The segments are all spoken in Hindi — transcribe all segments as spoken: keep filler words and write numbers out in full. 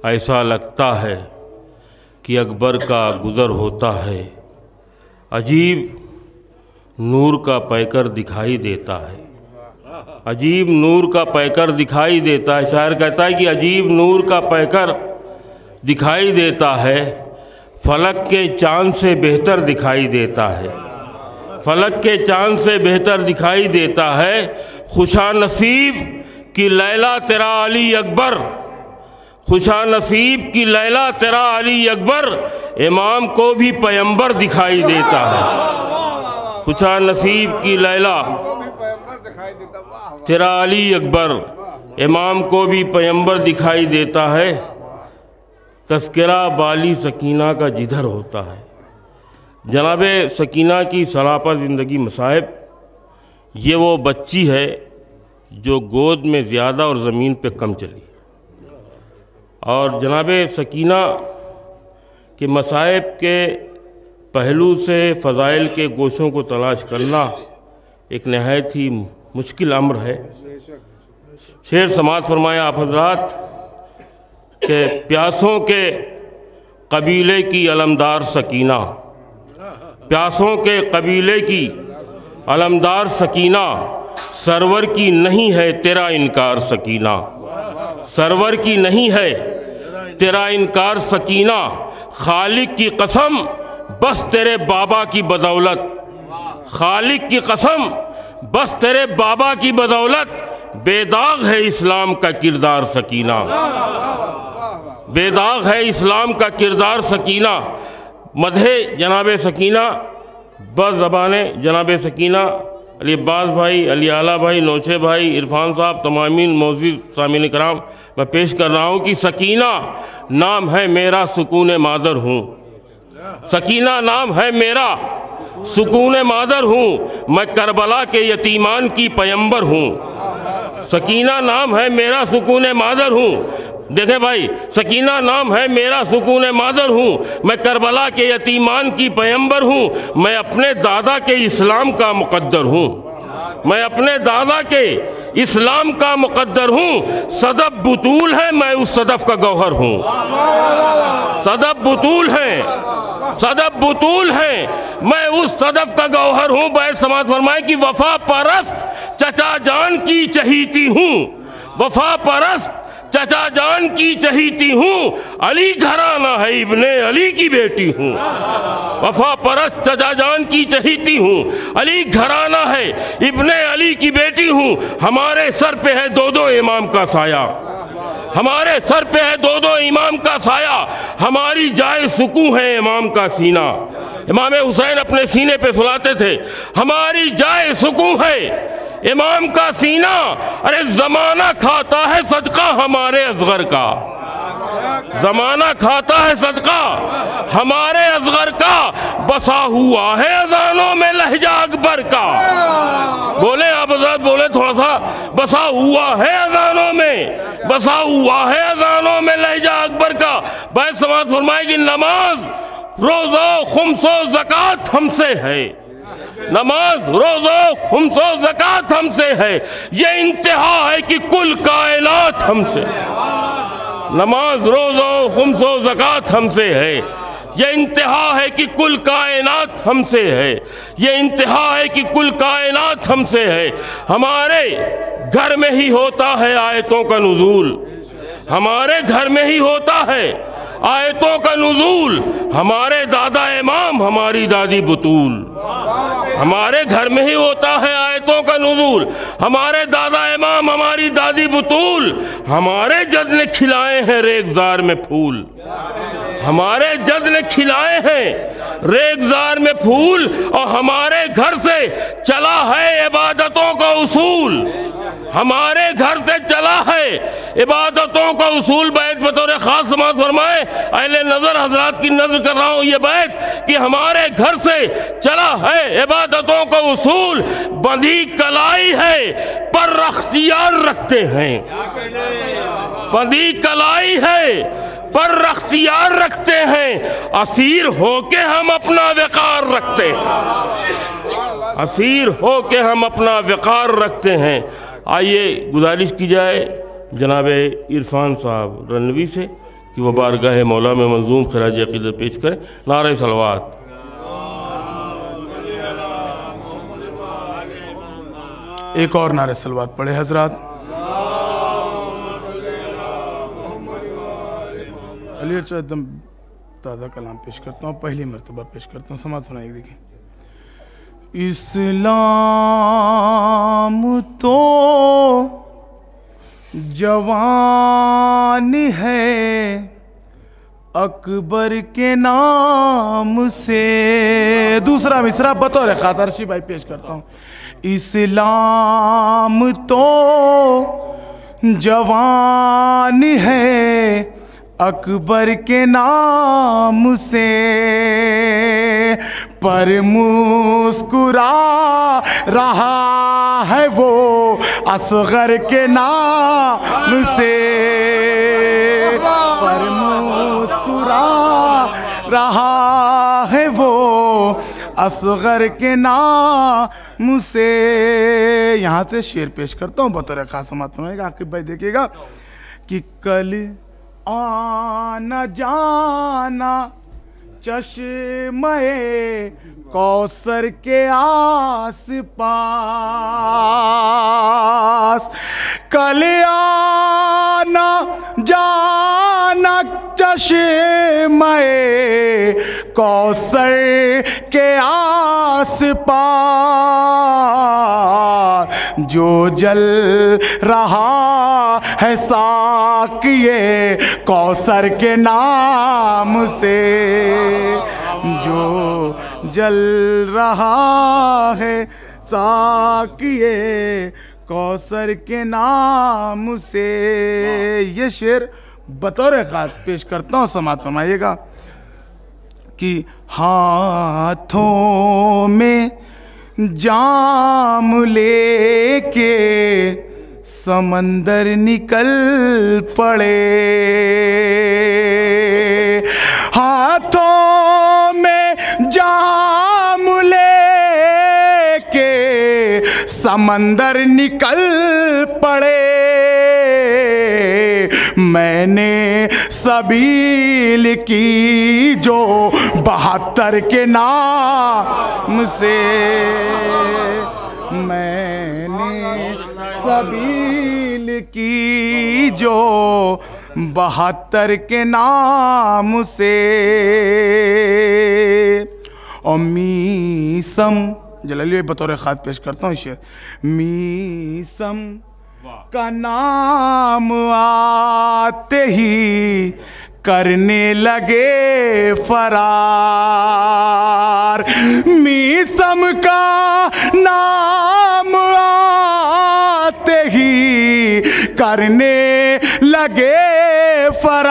ऐसा लगता है कि अकबर का गुज़र होता है, अजीब नूर का पैकर दिखाई देता है। अजीब नूर का पैकर दिखाई देता है। शायर कहता है कि अजीब नूर का पैकर दिखाई देता है, फलक के चाँद से बेहतर दिखाई देता है। फलक के चाँद से बेहतर दिखाई देता है। खुशा नसीब की लैला तेरा अली अकबर, खुशा नसीब की लैला तेरा अली अकबर, इमाम को भी पैगंबर दिखाई देता है। खुशा नसीब की लैला तेरा अली अकबर, इमाम को भी पैगंबर दिखाई देता है। तस्करा बाली सकीना का जिधर होता है। जनाबे सकीना की सरापा ज़िंदगी मसाइब, ये वो बच्ची है जो गोद में ज़्यादा और ज़मीन पे कम चली। और जनाबे सकीना के मसाइब के पहलू से फ़ज़ाइल के गोशों को तलाश करना एक नहायत ही मुश्किल अम्र है। शेर समाज फरमाया आप हज़रात के प्यासों के कबीले की अलमदार सकीना, प्यासों के कबीले की अलमदार सकीना, सरवर की नहीं है तेरा इनकार सकीना, सरवर की नहीं है तेरा इनकार सकीना, खालिक की कसम बस तेरे बाबा की बदौलत, खालिक की कसम बस तेरे बाबा की बदौलत, बेदाग है इस्लाम का किरदार सकीना, बेदाग है इस्लाम का किरदार सकीना। मदहे जनाब सकीना बज़बाने जनाब सकीना अली अब्बास भाई, अली आला भाई, नौशे भाई, इरफान साहब, तमामीन मौजूद सामीन कराम, मैं पेश कर रहा हूँ कि सकीना नाम है मेरा सुकून मादर हूँ, सकीना नाम है मेरा सुकून मादर हूँ, मैं करबला के यतीमान की पैगंबर हूँ। सकीना नाम है मेरा सुकून मादर हूँ। देखें भाई, सकीना नाम है मेरा सुकून मादर हूँ, मैं करबला के यतीमान की पैगंबर हूँ, मैं अपने दादा के इस्लाम का मुक़द्दर हूँ, मैं अपने दादा के इस्लाम का मुक़द्दर हूँ। सदफ बुतूल है मैं उस सदफ का गौहर हूँ, सदफ बुतूल है, सदफ बुतूल है मैं उस सदफ का गौहर हूँ। बैत समात फरमाए कि वफा परस्त चचा जान की चहीती हूँ, वफा परस्त चचा जान की चहीती हूँ, अली घराना है इब्ने अली की बेटी हूँ। वफा परस्त चचा जान की चहीती हूँ, अली घराना है इब्ने अली की बेटी हूँ। हमारे सर पे है दो दो इमाम का साया, हमारे सर पे है दो दो इमाम का साया, हमारी जाए सुकून है इमाम का सीना। इमाम हुसैन अपने सीने पे सुलाते थे, हमारी जाए सुकून है इमाम का सीना। अरे ज़माना खाता है सदका हमारे असगर का, ज़माना खाता है सदका हमारे असगर का, बसा हुआ है अजानों में लहजा अकबर का। बोले आप आजाद बोले थोड़ा सा, बसा हुआ है अजानों में, बसा हुआ है अजानों में लहजा अकबर का। बैत समात फरमाए कि नमाज रोज़ो खुम्सो ज़कात हमसे है, नमाज रोज़ो खुम्सो ज़कात हमसे है, ये इंतहा है कि कुल कायनात हमसे, नमाज रोज़ो खुम्सो ज़कात हमसे है, ये इंतहा है कि कुल कायनात हमसे है, ये इंतहा है कि कुल कायनात हमसे है। हमारे घर में ही होता है आयतों का नुज़ूल, हमारे घर में ही होता है आयतों का नुज़ूल, हमारे दादा इमाम हमारी दादी बतूल, हमारे घर में ही होता है आयतों का नुज़ूल, हमारे दादा इमाम हमारी दादी बतूल, हमारे जद ने खिलाए हैं रेगजार में फूल, हमारे जद ने खिलाए हैं रेगजार में फूल, और हमारे घर से चला है इबादतों का उसूल, हमारे घर से चला है इबादतों का उसूल। बैत बतौर ख़ास समात फरमाए, अहले नज़र हजरात की नज़र कर रहा हूँ ये बैत कि हमारे घर से चला है इबादतों का उसूल, बंधी कलाई है पर अख्तियार रखते हैं, बंधी कलाई है पर अख्तियार रखते हैं, असीर होके हम अपना वक़ार रखते हैं, असीर होके हम अपना वक़ार रखते हैं। आइए गुजारिश की जाए जनाब इरफान साहब रनवी से कि वह बारगाह मौला में मंजूम खराज अक़ीदत पेश करें। नारे सलवात। एक और नारे सलवात पढ़े हजरात। अली अच्छा एकदम ताज़ा कलाम पेश करता हूँ, पहली मरतबा पेश करता हूँ, समात सुनाइए। देखिए, इस्लाम तो जवान है अकबर के नाम से। दूसरा मिसरा बतौर खातरशी भाई पेश करता हूँ। इस्लाम तो जवान है अकबर के नाम से, पर मुस्कुरा रहा है वो असगर के नाम से, पर मुस्कुरा रहा है वो असगर के नाम से। यहाँ से शेर पेश करता हूँ बतौर खास समात सुनाएगा आकिब भाई, देखिएगा कि कल आना जाना चश्मे कौसर के आस पास, कल आना जाना चश्मे कौसर के आस पास, जो जल रहा है साक़िए कौसर के नाम से, जो जल रहा है साक़िए कौसर के नाम से। ये शेर बतौर ख़ास पेश करता हूँ, समात फरमाइएगा कि हाथों में जाम लेके समंदर निकल पड़े, हाथों में जाम लेके समंदर निकल पड़े, मैंने सबील की जो बहत्तर के नाम से, मैंने सबील की जो बहत्तर के नाम से। और मीसम जलाली बतौर खाद पेश करता हूँ शेर। मीसम का नाम आते ही करने लगे फरार, मीसम का नाम आते ही करने लगे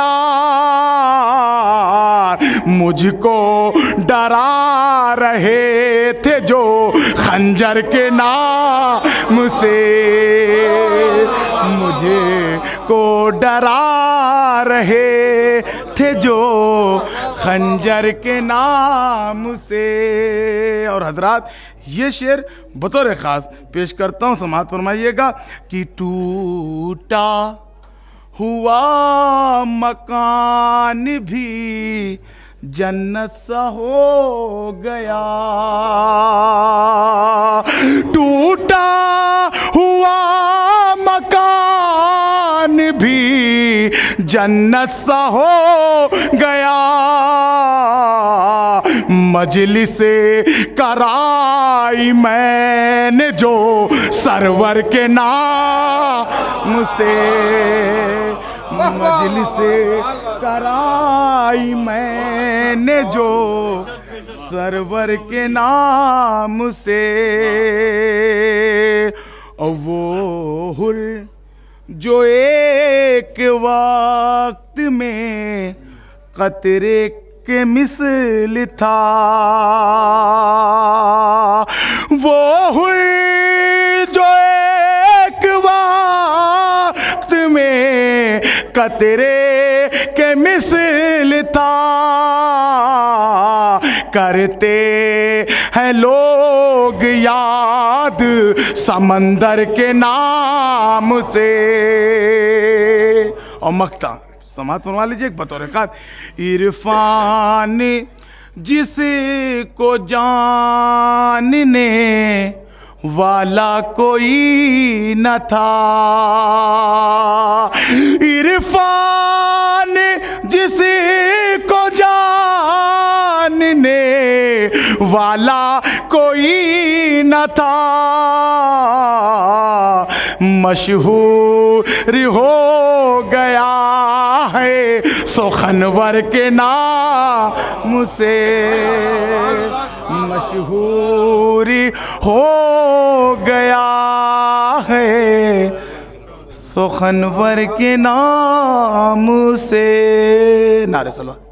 फरार, मुझको डरा रहे थे जो खंजर के नाम से, मुझे को डरा रहे थे जो खंजर के नाम से। और हजरात ये शेर बतौर ख़ास पेश करता हूँ, समात फरमाइएगा कि टूटा हुआ मकान भी जन्नत सा हो गया, टूटा हुआ मकान भी जन्नत सा हो गया, मजलिस कराई मैंने जो सरवर के नाम से, मजलिस कराई मैंने जो सरवर के नाम से। और वो हुर जो एक वक्त में कतरे के मिसल था, वो हुर जो एक वक्त में कतरे के मिसल था, करते हैं लोग याद समंदर के नाम से। और मक्ता समाप्त बनवा लीजिए बतौर खास। इरफान जिसको जानने वाला कोई न था, इरफान जिसको जानने वाला कोई न था, मशहूर हो गया है सुखनवर के नाम से, मशहूर हो गया है सुखनवर के नाम से। नारे सलाम।